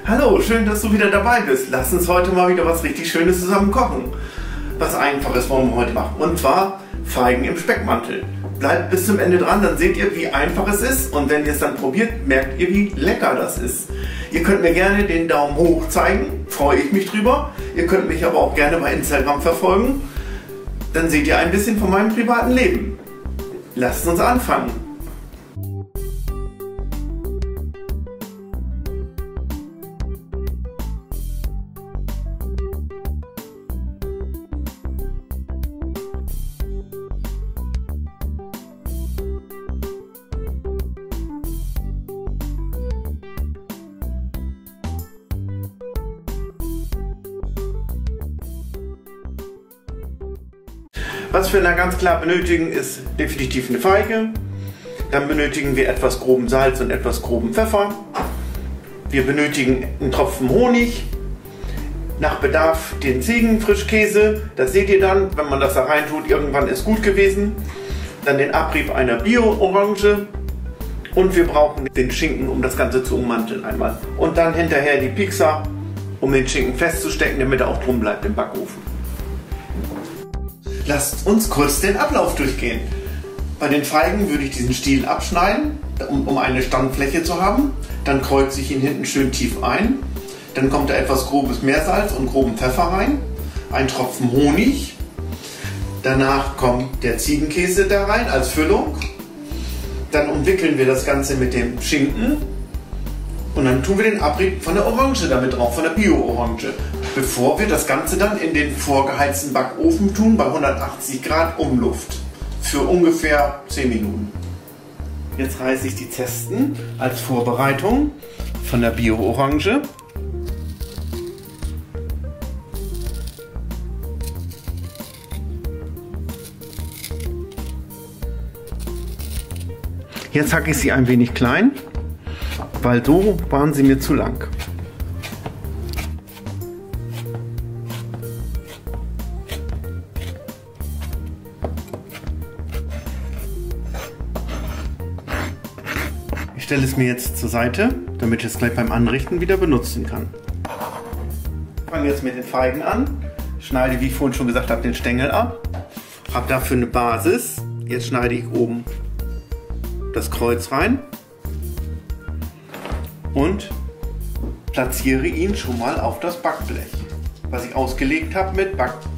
Hallo, schön, dass du wieder dabei bist. Lass uns heute mal wieder was richtig Schönes zusammen kochen. Was Einfaches wollen wir heute machen. Und zwar Feigen im Speckmantel. Bleibt bis zum Ende dran, dann seht ihr, wie einfach es ist. Und wenn ihr es dann probiert, merkt ihr, wie lecker das ist. Ihr könnt mir gerne den Daumen hoch zeigen, freue ich mich drüber. Ihr könnt mich aber auch gerne bei Instagram verfolgen. Dann seht ihr ein bisschen von meinem privaten Leben. Lasst uns anfangen. Was wir da ganz klar benötigen, ist definitiv eine Feige. Dann benötigen wir etwas groben Salz und etwas groben Pfeffer. Wir benötigen einen Tropfen Honig. Nach Bedarf den Ziegenfrischkäse. Das seht ihr dann, wenn man das da rein tut. Irgendwann ist gut gewesen. Dann den Abrieb einer Bio-Orange. Und wir brauchen den Schinken, um das Ganze zu ummanteln einmal. Und dann hinterher die Piekser, um den Schinken festzustecken, damit er auch drum bleibt im Backofen. Lasst uns kurz den Ablauf durchgehen. Bei den Feigen würde ich diesen Stiel abschneiden, um eine Standfläche zu haben. Dann kreuze ich ihn hinten schön tief ein. Dann kommt da etwas grobes Meersalz und groben Pfeffer rein. Ein Tropfen Honig. Danach kommt der Ziegenkäse da rein als Füllung. Dann umwickeln wir das Ganze mit dem Schinken. Und dann tun wir den Abrieb von der Orange damit drauf, von der Bio-Orange. Bevor wir das Ganze dann in den vorgeheizten Backofen tun, bei 180 Grad Umluft. Für ungefähr 10 Minuten. Jetzt reiße ich die Zesten als Vorbereitung von der Bio-Orange. Jetzt hacke ich sie ein wenig klein, weil so waren sie mir zu lang. Ich stelle es mir jetzt zur Seite, damit ich es gleich beim Anrichten wieder benutzen kann. Ich fange jetzt mit den Feigen an, schneide, wie ich vorhin schon gesagt habe, den Stängel ab, habe dafür eine Basis. Jetzt schneide ich oben das Kreuz rein und platziere ihn schon mal auf das Backblech, was ich ausgelegt habe mit Backfolie.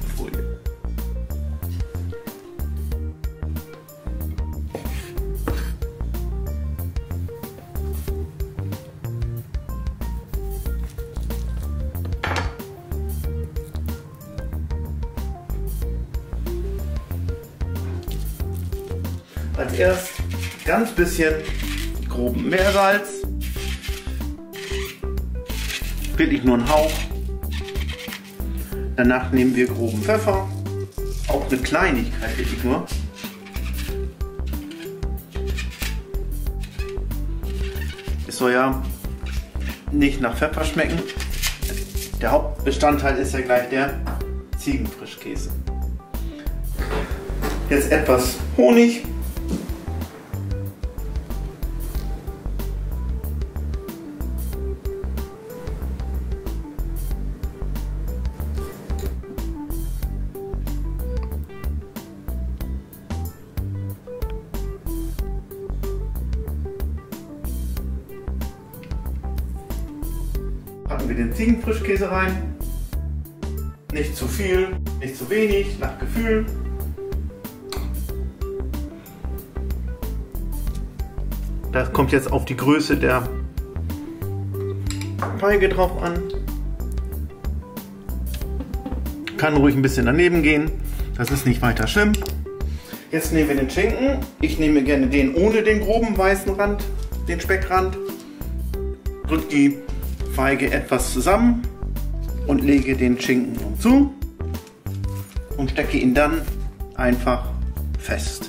Als erstes ganz bisschen groben Meersalz. Wirklich nur einen Hauch. Danach nehmen wir groben Pfeffer. Auch eine Kleinigkeit, wirklich nur. Es soll ja nicht nach Pfeffer schmecken. Der Hauptbestandteil ist ja gleich der Ziegenfrischkäse. Jetzt etwas Honig. Packen wir den Ziegenfrischkäse rein. Nicht zu viel, nicht zu wenig, nach Gefühl. Das kommt jetzt auf die Größe der Feige drauf an. Kann ruhig ein bisschen daneben gehen. Das ist nicht weiter schlimm. Jetzt nehmen wir den Schinken. Ich nehme gerne den ohne den groben weißen Rand, den Speckrand. Drücke die Feige etwas zusammen und lege den Schinken zu und stecke ihn dann einfach fest.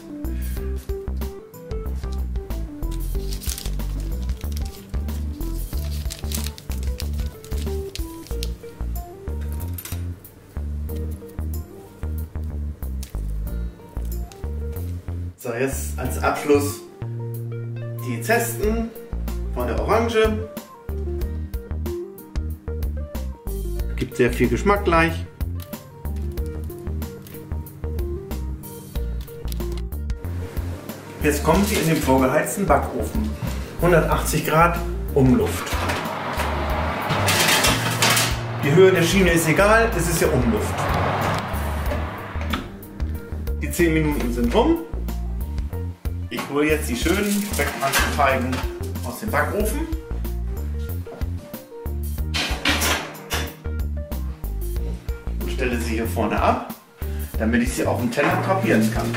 So, jetzt als Abschluss die Zesten von der Orange. Gibt sehr viel Geschmack gleich. Jetzt kommen sie in den vorgeheizten Backofen. 180 Grad Umluft. Die Höhe der Schiene ist egal, es ist ja Umluft. Die 10 Minuten sind rum. Ich hole jetzt die schönen Speckmantelfeigen aus dem Backofen. Und stelle sie hier vorne ab, damit ich sie auf dem Teller drapieren kann.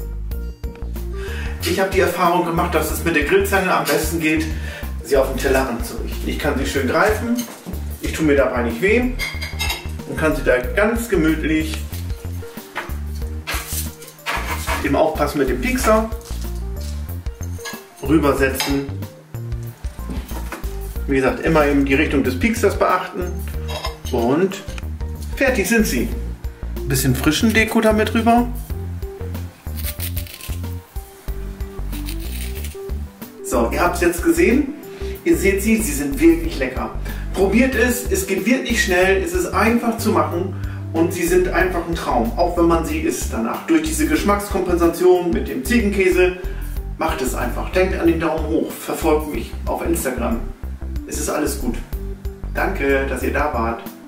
Ich habe die Erfahrung gemacht, dass es mit der Grillzange am besten geht, sie auf dem Teller anzurichten. Ich kann sie schön greifen, ich tue mir dabei nicht weh und kann sie da ganz gemütlich, im Aufpassen mit dem Piekser, rübersetzen. Wie gesagt, immer in die Richtung des Pieksers beachten und fertig sind sie. Ein bisschen frischen Deko damit drüber. So, ihr habt es jetzt gesehen. Ihr seht sie sind wirklich lecker. Probiert es geht wirklich schnell, es ist einfach zu machen und sie sind einfach ein Traum, auch wenn man sie isst danach. Durch diese Geschmackskompensation mit dem Ziegenkäse, macht es einfach. Denkt an den Daumen hoch, verfolgt mich auf Instagram. Es ist alles gut. Danke, dass ihr da wart.